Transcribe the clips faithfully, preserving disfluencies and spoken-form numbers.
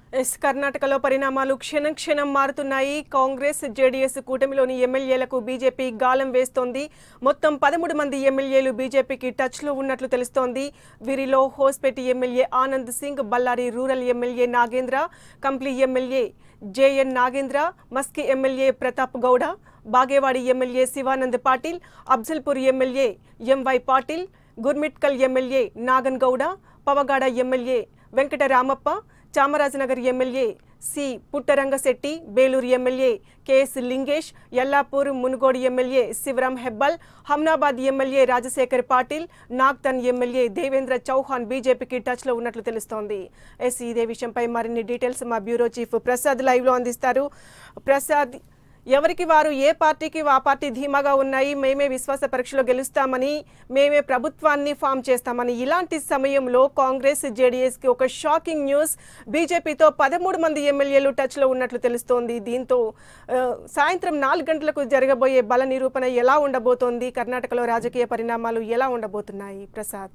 Yes కర్ణాటకలో పరిణామాలు క్షణం క్షణం మారుతున్నాయి. కాంగ్రెస్ జేడీఎస్ కూటమిలోని ఎమ్మెల్యేలకు బీజేపీ గాలం వేస్తోంది. మొత్తం పదమూడు మంది ఎమ్మెల్యేలు బీజేపీకి టచ్లో ఉన్నట్లు తెలుస్తోంది. వీరిలో Hospete MLA Anand Singh, Ballari rural MLA Nagendra, Kampli MLA JN Nagendra, Maski MLA Pratap Gowda, Bagewadi MLA Shivanand Patil, Afzalpur MLA MY Patil, Gurmitkal MLA Nagan Gowda, Pavagada MLA Venkataramappa, Chamarajanagar MLA C Puttarangashetty, Belur MLA KS Lingesh, Yellapur Munugodu MLA Shivaram Hebbar, Humnabad MLA Rajashekar Patil, Nagthan MLA Devendra Chauhan బీజేపీకి టచ్లో ఉన్నట్లు తెలుస్తోంది. ఎస్ ఇదే విషయంపై మరిన్ని డీటెయిల్స్ మా బ్యూరో చీఫ్ ప్రసాద్ లైవ్లో అందిస్తారు. ప్రసాద్, ఎవరికి వారు ఏ పార్టీకి ఆ పార్టీ ధీమాగా ఉన్నాయి, మేమే విశ్వాస పరీక్షలో గెలుస్తామని, మేమే ప్రభుత్వాన్ని ఫామ్ చేస్తామని, ఇలాంటి సమయంలో కాంగ్రెస్ జేడీఎస్కి ఒక షాకింగ్ న్యూస్, బీజేపీతో పదమూడు మంది ఎమ్మెల్యేలు టచ్లో ఉన్నట్లు తెలుస్తోంది. దీంతో సాయంత్రం నాలుగు గంటలకు జరగబోయే బల నిరూపణ ఎలా ఉండబోతోంది, కర్ణాటకలో రాజకీయ పరిణామాలు ఎలా ఉండబోతున్నాయి? ప్రసాద్,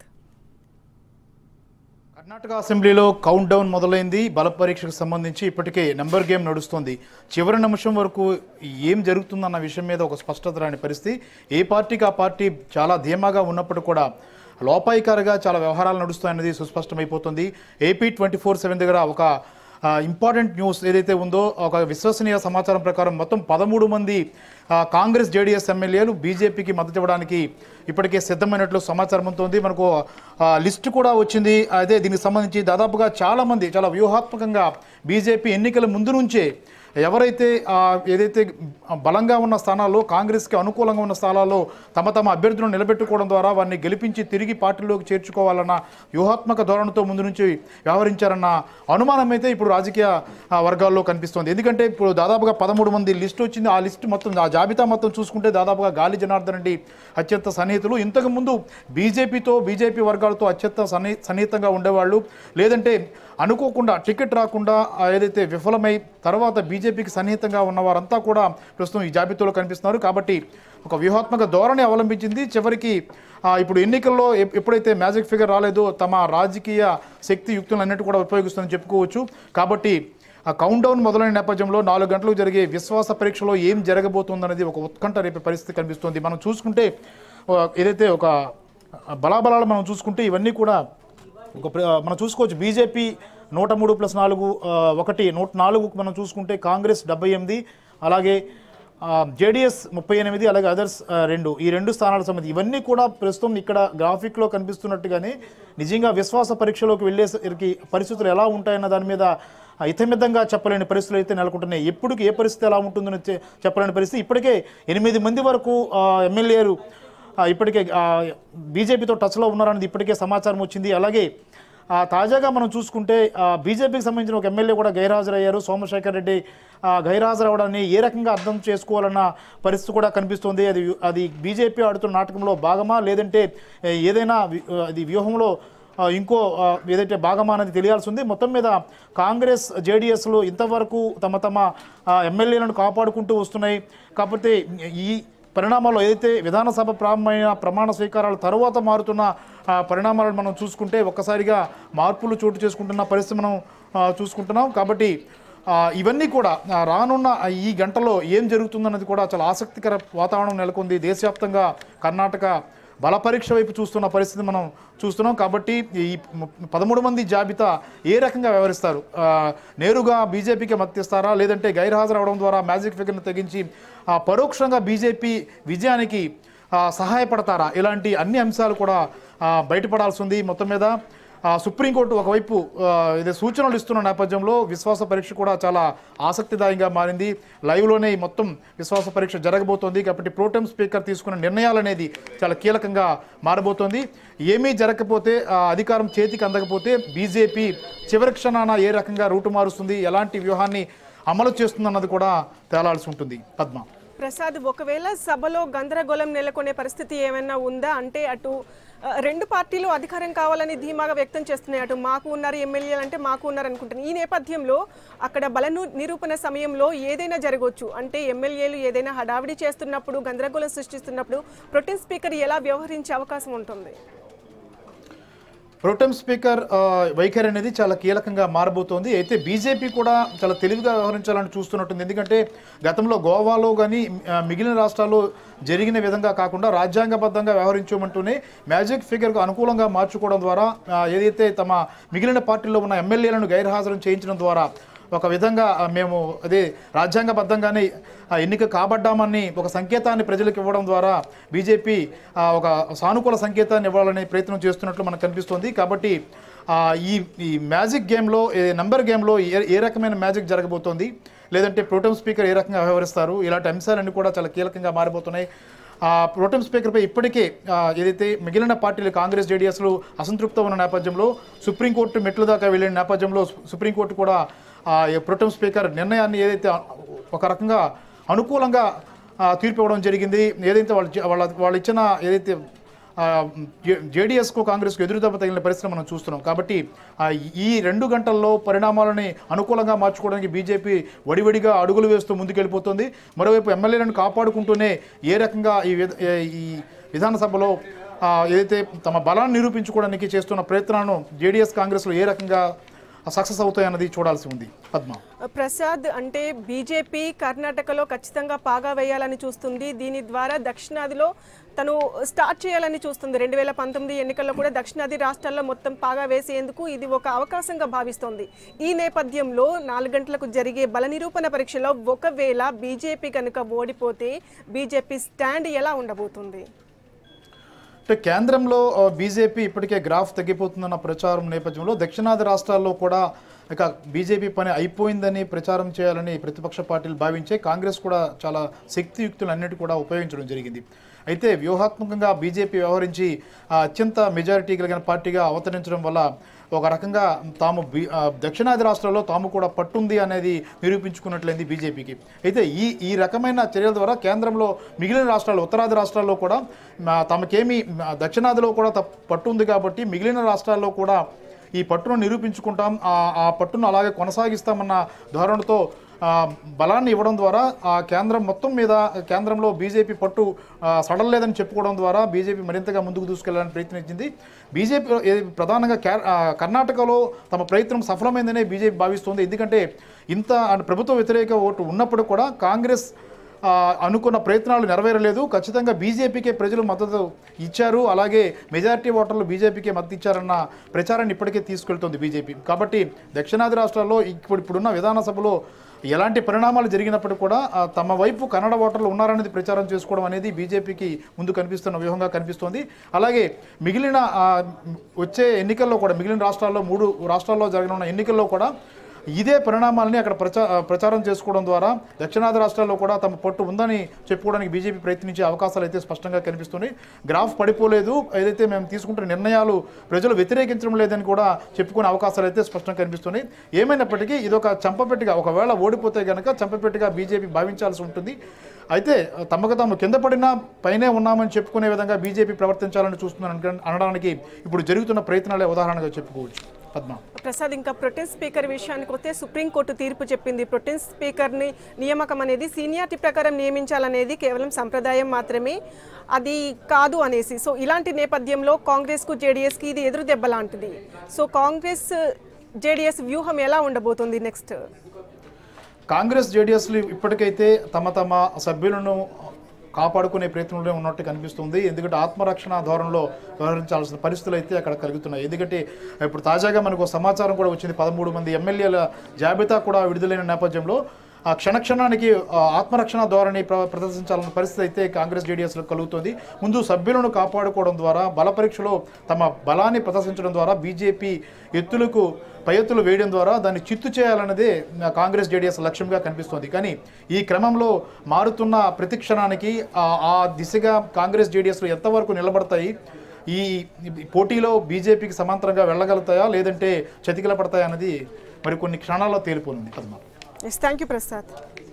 కర్ణాటక అసెంబ్లీలో కౌంట్ డౌన్ మొదలైంది. బల పరీక్షకు సంబంధించి ఇప్పటికే నెంబర్ గేమ్ నడుస్తుంది. చివరి నిమిషం వరకు ఏం జరుగుతుందన్న విషయం మీద ఒక స్పష్టత రాని పరిస్థితి. ఏ పార్టీకి ఆ పార్టీ చాలా ధీమాగా ఉన్నప్పుడు కూడా లోపాయికారిగా చాలా వ్యవహారాలు నడుస్తాయన్నది సుస్పష్టమైపోతుంది. ఏపీ ట్వంటీ ఫోర్ సెవెన్ దగ్గర ఒక ఇంపార్టెంట్ న్యూస్ ఏదైతే ఉందో, ఒక విశ్వసనీయ సమాచారం ప్రకారం మొత్తం పదమూడు మంది కాంగ్రెస్ జేడీఎస్ ఎమ్మెల్యేలు బీజేపీకి మద్దతు ఇవ్వడానికి ఇప్పటికే సిద్ధమైనట్లు సమాచారం ఉంటుంది. మనకు లిస్టు కూడా వచ్చింది. అదే దీనికి సంబంధించి దాదాపుగా చాలామంది చాలా వ్యూహాత్మకంగా బీజేపీ ఎన్నికల ముందు నుంచే ఎవరైతే ఏదైతే బలంగా ఉన్న స్థానాల్లో, కాంగ్రెస్కి అనుకూలంగా ఉన్న స్థానాల్లో తమ తమ అభ్యర్థులను నిలబెట్టుకోవడం ద్వారా వారిని గెలిపించి తిరిగి పార్టీలోకి చేర్చుకోవాలన్న వ్యూహాత్మక ధోరణితో ముందు నుంచి వ్యవహరించారన్న అనుమానం అయితే ఇప్పుడు రాజకీయ వర్గాల్లో కనిపిస్తోంది. ఎందుకంటే ఇప్పుడు దాదాపుగా పదమూడు మంది లిస్టు వచ్చింది. ఆ లిస్టు మొత్తం, ఆ జాబితా మొత్తం చూసుకుంటే దాదాపుగా గాలి జనార్దన్ రెడ్డి అత్యంత సన్నిహితులు. ఇంతకుముందు బీజేపీతో బీజేపీ వర్గాలతో అత్యంత సన్ని సన్నిహితంగా ఉండేవాళ్ళు. లేదంటే అనుకోకుండా టికెట్ రాకుండా ఏదైతే విఫలమై తర్వాత బీజేపీకి సన్నిహితంగా ఉన్నవారంతా కూడా ప్రస్తుతం ఈ జాబితాలో కనిపిస్తున్నారు. కాబట్టి ఒక వ్యూహాత్మక ధోరణి అవలంబించింది. చివరికి ఇప్పుడు ఎన్నికల్లో ఎప్పుడైతే మ్యాజిక్ ఫిగర్ రాలేదో తమ రాజకీయ శక్తి యుక్తులన్నిటి కూడా ఉపయోగిస్తుందని చెప్పుకోవచ్చు. కాబట్టి ఆ కౌంట్ డౌన్ మొదలైన నేపథ్యంలో నాలుగు గంటలకు జరిగే విశ్వాస పరీక్షలో ఏం జరగబోతుందనేది ఒక ఉత్కంఠ రేపే పరిస్థితి కనిపిస్తుంది. మనం చూసుకుంటే ఏదైతే ఒక బలాబలాలు మనం చూసుకుంటే ఇవన్నీ కూడా ఒక మనం చూసుకోవచ్చు. బీజేపీ నూట మూడు ప్లస్ నాలుగు ఒకటి నూట నాలుగు మనం చూసుకుంటే కాంగ్రెస్ డెబ్బై ఎనిమిది, అలాగే జేడీఎస్ ముప్పై ఎనిమిది, అలాగే అదర్స్ రెండు, ఈ రెండు స్థానాలకు సంబంధించి ఇవన్నీ కూడా ప్రస్తుతం ఇక్కడ గ్రాఫిక్లో కనిపిస్తున్నట్టుగానే నిజంగా విశ్వాస పరీక్షలోకి వెళ్ళేసరికి పరిస్థితులు ఎలా ఉంటాయన్న దాని మీద ఇతమిద్దంగా చెప్పలేని పరిస్థితులు అయితే నెలకొంటున్నాయి. ఎప్పుడు ఏ పరిస్థితి ఎలా ఉంటుందని చెప్పలేని పరిస్థితి. ఇప్పటికే ఎనిమిది మంది వరకు ఎమ్మెల్యేలు ఇప్పటికే బీజేపీతో టచ్లో ఉన్నారనేది ఇప్పటికే సమాచారం వచ్చింది. అలాగే తాజాగా మనం చూసుకుంటే బీజేపీకి సంబంధించిన ఒక ఎమ్మెల్యే కూడా గైర్హాజరయ్యారు. సోమశేఖర్ రెడ్డి గైర్హాజరవడాన్ని ఏ రకంగా అర్థం చేసుకోవాలన్న పరిస్థితి కూడా కనిపిస్తుంది. అది అది బీజేపీ ఆడుతున్న నాటకంలో భాగమా, లేదంటే ఏదైనా అది వ్యూహంలో ఇంకో ఏదైతే భాగమా అనేది తెలియాల్సి ఉంది. మొత్తం మీద కాంగ్రెస్ జేడీఎస్లు ఇంతవరకు తమ తమ ఎమ్మెల్యేలను కాపాడుకుంటూ వస్తున్నాయి. కాకపోతే ఈ పరిణామాల్లో ఏదైతే విధానసభ ప్రారంభమైన ప్రమాణ స్వీకారాల తర్వాత మారుతున్న పరిణామాలను మనం చూసుకుంటే ఒక్కసారిగా మార్పులు చోటు చేసుకుంటున్న పరిస్థితి మనం చూసుకుంటున్నాం. కాబట్టి ఇవన్నీ కూడా రానున్న ఈ గంటలో ఏం జరుగుతుందన్నది కూడా చాలా ఆసక్తికర వాతావరణం నెలకొంది. దేశవ్యాప్తంగా కర్ణాటక బల పరీక్ష వైపు చూస్తున్న పరిస్థితి మనం చూస్తున్నాం. కాబట్టి ఈ పదమూడు మంది జాబితా ఏ రకంగా వ్యవహరిస్తారు, నేరుగా బీజేపీకి మద్దతిస్తారా, లేదంటే గైర్హాజరు అవడం ద్వారా మ్యాజిక్ ఫిగర్ను తెగించి పరోక్షంగా బీజేపీ విజయానికి సహాయపడతారా, ఇలాంటి అన్ని అంశాలు కూడా బయటపడాల్సి ఉంది. మొత్తం మీద సుప్రీంకోర్టు ఒకవైపు ఇది సూచనలు ఇస్తున్న నేపథ్యంలో విశ్వాస పరీక్ష కూడా చాలా ఆసక్తిదాయంగా మారింది. లైవ్లోనే మొత్తం విశ్వాస పరీక్ష జరగబోతోంది. కాబట్టి ప్రోటెం స్పీకర్ తీసుకున్న నిర్ణయాలు అనేది చాలా కీలకంగా మారబోతోంది. ఏమీ జరగకపోతే, అధికారం చేతికి అందకపోతే బీజేపీ చివరి క్షణాన ఏ రకంగా రూటు మారుస్తుంది, ఎలాంటి వ్యూహాన్ని అమలు చేస్తుందన్నది కూడా తేలాల్సి ఉంటుంది. పద్మ, ప్రసాద్, ఒకవేళ సభలో గందరగోళం నెలకొనే పరిస్థితి ఏమైనా ఉందా? అంటే అటు రెండు పార్టీలు అధికారం కావాలని ధీమాగా వ్యక్తం చేస్తున్నాయి. అటు మాకు ఉన్నారు ఎమ్మెల్యేలు అంటే మాకు ఉన్నారు అనుకుంటున్నాను. ఈ నేపథ్యంలో అక్కడ బల నిరూపణ సమయంలో ఏదైనా జరగవచ్చు. అంటే ఎమ్మెల్యేలు ఏదైనా హడావిడి చేస్తున్నప్పుడు, గందరగోళం సృష్టిస్తున్నప్పుడు ప్రొటెం స్పీకర్ ఎలా వ్యవహరించే అవకాశం ఉంటుంది? ప్రోటెం స్పీకర్ వైఖరి అనేది చాలా కీలకంగా మారబోతోంది. అయితే బీజేపీ కూడా చాలా తెలివిగా వ్యవహరించాలని చూస్తున్నట్టుంది. ఎందుకంటే గతంలో గోవాలో కానీ మిగిలిన రాష్ట్రాల్లో జరిగిన విధంగా కాకుండా రాజ్యాంగబద్ధంగా వ్యవహరించమంటూనే మ్యాజిక్ ఫిగర్కు అనుకూలంగా మార్చుకోవడం ద్వారా ఏదైతే తమ మిగిలిన పార్టీల్లో ఉన్న ఎమ్మెల్యేలను గైర్హాజరు చేయించడం ద్వారా ఒక విధంగా మేము అదే రాజ్యాంగబద్ధంగానే ఎన్నిక కాబడ్డామని ఒక సంకేతాన్ని ప్రజలకు ఇవ్వడం ద్వారా బీజేపీ ఒక సానుకూల సంకేతాన్ని ఇవ్వాలనే ప్రయత్నం చేస్తున్నట్లు మనకు కనిపిస్తుంది. కాబట్టి ఈ ఈ మ్యాజిక్ గేమ్లో నంబర్ గేమ్లో ఏ ఏ రకమైన మ్యాజిక్ జరగబోతోంది, లేదంటే ప్రోటెం స్పీకర్ ఏ రకంగా వ్యవహరిస్తారు, ఇలాంటి అంశాలన్నీ కూడా చాలా కీలకంగా మారిపోతున్నాయి. ప్రోటెం స్పీకర్పై ఇప్పటికే ఏదైతే మిగిలిన పార్టీలు కాంగ్రెస్ జేడీఎస్లు అసంతృప్తం ఉన్న నేపథ్యంలో సుప్రీంకోర్టు మెట్ల దాకా వెళ్ళిన నేపథ్యంలో సుప్రీంకోర్టు కూడా ప్రోటెం స్పీకర్ నిర్ణయాన్ని ఏదైతే ఒక రకంగా అనుకూలంగా తీర్పు ఇవ్వడం జరిగింది. ఏదైతే వాళ్ళు వాళ్ళ వాళ్ళు ఇచ్చిన ఏదైతే జేడీఎస్కు కాంగ్రెస్కు ఎదురుదెబ్బ తగిలిన పరిస్థితి మనం చూస్తున్నాం. కాబట్టి ఈ రెండు గంటల్లో పరిణామాలని అనుకూలంగా మార్చుకోవడానికి బీజేపీ వడివడిగా అడుగులు వేస్తూ ముందుకెళ్ళిపోతుంది. మరోవైపు ఎమ్మెల్యేలను కాపాడుకుంటూనే ఏ రకంగా ఈ ఈ విధానసభలో ఏదైతే తమ బలాన్ని నిరూపించుకోవడానికి చేస్తున్న ప్రయత్నాలను జేడీఎస్ కాంగ్రెస్లో ఏ రకంగా సక్సెస్ అవుతాయన్నది చూడాల్సి ఉంది. పద్మ ప్రసాద్, అంటే బీజేపీ కర్ణాటకలో ఖచ్చితంగా పాగా వేయాలని చూస్తుంది. దీని ద్వారా దక్షిణాదిలో తను స్టార్ట్ చేయాలని చూస్తుంది. రెండు వేల పంతొమ్మిది ఎన్నికల్లో కూడా దక్షిణాది రాష్ట్రాల్లో మొత్తం పాగా వేసేందుకు ఇది ఒక అవకాశంగా భావిస్తోంది. ఈ నేపథ్యంలో నాలుగు గంటలకు జరిగే బల నిరూపణ పరీక్షలో ఒకవేళ బీజేపీ కనుక ఓడిపోతే బీజేపీ స్టాండ్ ఎలా ఉండబోతుంది? అంటే కేంద్రంలో బీజేపీ ఇప్పటికే గ్రాఫ్ తగ్గిపోతుందన్న ప్రచారం నేపథ్యంలో దక్షిణాది రాష్ట్రాల్లో కూడా ఇక బీజేపీ పని అయిపోయిందని ప్రచారం చేయాలని ప్రతిపక్ష పార్టీలు భావించే కాంగ్రెస్ కూడా చాలా శక్తియుక్తులన్నిటి కూడా ఉపయోగించడం జరిగింది. అయితే వ్యూహాత్మకంగా బీజేపీ వ్యవహరించి అత్యంత మెజారిటీ కలిగిన పార్టీగా అవతరించడం వల్ల ఒక రకంగా తాము దక్షిణాది రాష్ట్రాల్లో తాము కూడా పట్టుంది అనేది నిరూపించుకున్నట్లయింది బీజేపీకి. అయితే ఈ ఈ రకమైన చర్యల ద్వారా కేంద్రంలో మిగిలిన రాష్ట్రాలు ఉత్తరాది రాష్ట్రాల్లో కూడా తమకేమీ దక్షిణాదిలో కూడా పట్టుంది కాబట్టి మిగిలిన రాష్ట్రాల్లో కూడా ఈ పట్టును నిరూపించుకుంటాం, ఆ పట్టును అలాగే కొనసాగిస్తామన్న ధోరణితో బలాన్ని ఇవ్వడం ద్వారా ఆ కేంద్రం మొత్తం మీద కేంద్రంలో బీజేపీ పట్టు సడలేదని చెప్పుకోవడం ద్వారా బీజేపీ మరింతగా ముందుకు దూసుకెళ్లాలని ప్రయత్నించింది. బీజేపీ ప్రధానంగా కర్ణాటకలో తమ ప్రయత్నం సఫలమైందనే బీజేపీ భావిస్తోంది. ఎందుకంటే ఇంత ప్రభుత్వ వ్యతిరేక ఓటు ఉన్నప్పుడు కూడా కాంగ్రెస్ అనుకున్న ప్రయత్నాలు నెరవేరలేదు. ఖచ్చితంగా బీజేపీకే ప్రజలు మద్దతు ఇచ్చారు, అలాగే మెజారిటీ ఓటర్లు బీజేపీకే మద్దతు ఇచ్చారన్న ప్రచారాన్ని ఇప్పటికే తీసుకెళ్తోంది బీజేపీ. కాబట్టి దక్షిణాది రాష్ట్రాల్లో ఇప్పుడు ఇప్పుడున్న విధానసభలో ఎలాంటి పరిణామాలు జరిగినప్పటికీ కూడా తమ వైపు కన్నడ ఓటర్లు ఉన్నారనేది ప్రచారం చేసుకోవడం అనేది బీజేపీకి ముందు కనిపిస్తున్న వ్యూహంగా కనిపిస్తోంది. అలాగే మిగిలిన వచ్చే ఎన్నికల్లో కూడా మిగిలిన రాష్ట్రాల్లో మూడు రాష్ట్రాల్లో జరగనున్న ఎన్నికల్లో కూడా ఇదే పరిణామాలని అక్కడ ప్రచా ప్రచారం చేసుకోవడం ద్వారా దక్షిణాది రాష్ట్రాల్లో కూడా తమ పట్టు ఉందని చెప్పుకోవడానికి బీజేపీ ప్రయత్నించే అవకాశాలు అయితే స్పష్టంగా కనిపిస్తున్నాయి. గ్రాఫ్ పడిపోలేదు, ఏదైతే మేము తీసుకుంటున్న నిర్ణయాలు ప్రజలు వ్యతిరేకించడం లేదని కూడా చెప్పుకునే అవకాశాలు అయితే స్పష్టంగా కనిపిస్తున్నాయి. ఏమైనప్పటికీ ఇదొక చంపపెట్టిగా, ఒకవేళ ఓడిపోతే కనుక చంపపెట్టిగా బీజేపీ భావించాల్సి ఉంటుంది. అయితే తమకు తాము కింద పడినా పైనే ఉన్నామని చెప్పుకునే విధంగా బీజేపీ ప్రవర్తించాలని చూస్తుందని అనడానికి ఇప్పుడు జరుగుతున్న ప్రయత్నాలే ఉదాహరణగా చెప్పుకోవచ్చు. పద్మ ప్రసాద్, ఇంకా ప్రొటెం స్పీకర్ విషయానికి వస్తే సుప్రీంకోర్టు తీర్పు చెప్పింది. ప్రొటెం స్పీకర్ని నియామకం అనేది సీనియారిటీ ప్రకారం నియమించాలనేది కేవలం సంప్రదాయం మాత్రమే, అది కాదు అనేసి. సో ఇలాంటి నేపథ్యంలో కాంగ్రెస్కు జేడీఎస్కి ఇది ఎదురు దెబ్బ లాంటిది. సో కాంగ్రెస్ జేడీఎస్ వ్యూహం ఎలా ఉండబోతుంది నెక్స్ట్? కాంగ్రెస్ జేడీఎస్లు ఇప్పటికైతే తమ తమ సభ్యులను కాపాడుకునే ప్రయత్నంలో ఉన్నట్టు కనిపిస్తుంది. ఎందుకంటే ఆత్మరక్షణ ధోరణిలో వ్యవహరించాల్సిన పరిస్థితులు అయితే అక్కడ కలుగుతున్నాయి. ఎందుకంటే ఇప్పుడు తాజాగా మనకు సమాచారం కూడా వచ్చింది, పదమూడు మంది ఎమ్మెల్యేల జాబితా కూడా విడుదలైన నేపథ్యంలో ఆ క్షణక్షణానికి ఆత్మరక్షణ ధోరణి ప్రదర్శించాలన్న పరిస్థితి అయితే కాంగ్రెస్ జేడీఎస్లో కలుగుతుంది. ముందు సభ్యులను కాపాడుకోవడం ద్వారా బల పరీక్షలో తమ బలాన్ని ప్రదర్శించడం ద్వారా బీజేపీ ఎత్తులకు పై ఎత్తులు వేయడం ద్వారా దాన్ని చిత్తు చేయాలన్నదే కాంగ్రెస్ జేడీఎస్ లక్ష్యంగా కనిపిస్తోంది. కానీ ఈ క్రమంలో మారుతున్న ప్రతిక్షణానికి ఆ దిశగా కాంగ్రెస్ జేడీఎస్లు ఎంతవరకు నిలబడతాయి, ఈ పోటీలో బీజేపీకి సమాంతరంగా వెళ్ళగలుగుతాయా లేదంటే చతికిల పడతాయా అన్నది మరి కొన్ని క్షణాల్లో తేలిపోనుంది. Padma. Yes, thank you, Prasad.